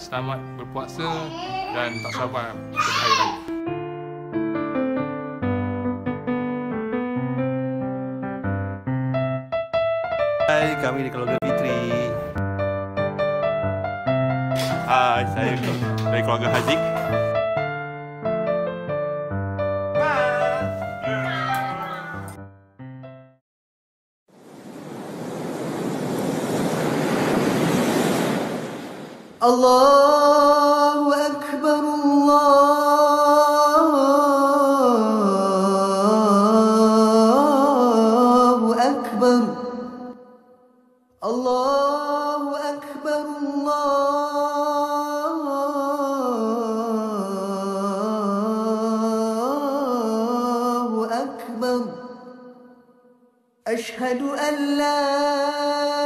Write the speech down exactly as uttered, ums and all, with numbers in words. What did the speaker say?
selamat berpuasa dan tak sabar untuk Hari Raya. Hai, kami di keluarga Fitri. Hai, saya dari keluarga Haziq. Allahu Akbar, Allahu Akbar, Allahu Akbar, Allahu Akbar. Ashhadu an la